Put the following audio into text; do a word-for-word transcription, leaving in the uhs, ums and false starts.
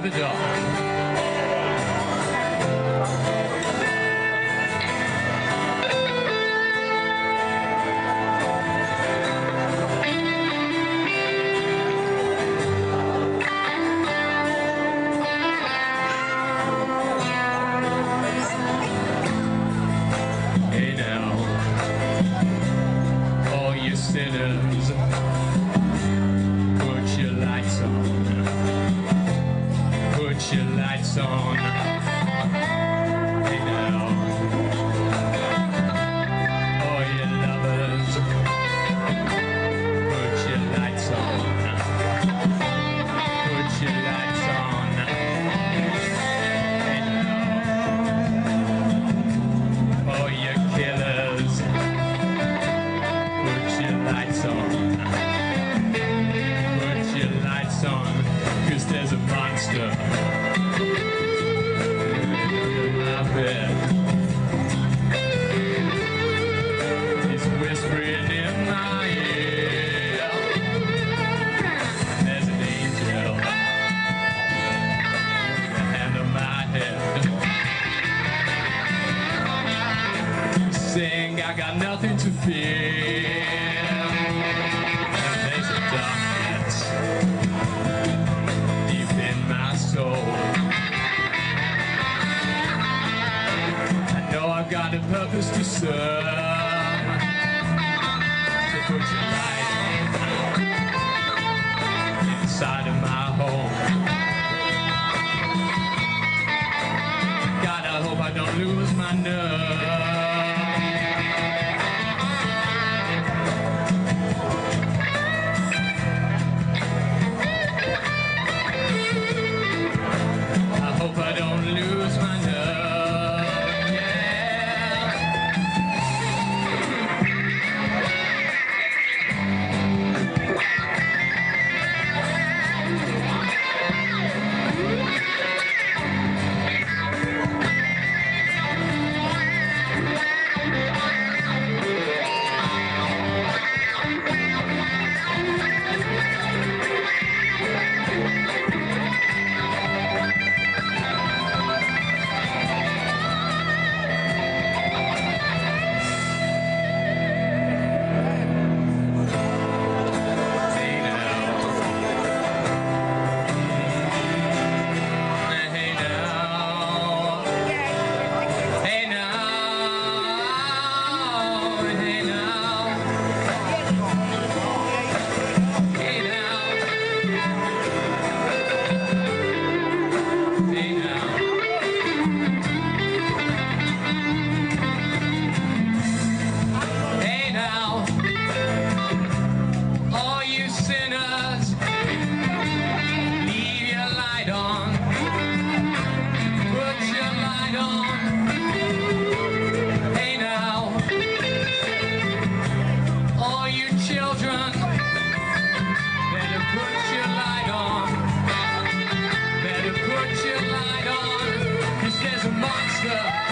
the dawn. Sinners, put your lights on, put your lights on, hey now, all your lovers, put your lights on, put your lights on, hey now, all your killers, lights on, put your lights on, 'cause there's a monster under my bed. He's whispering in my ear. There's an angel with a hand on my head, saying I got nothing to fear. I've got a purpose to serve, so put your light on inside of my home. God, I hope I don't lose my nerve. I hope I don't lose my nerve. Put your light on, 'cause there's a monster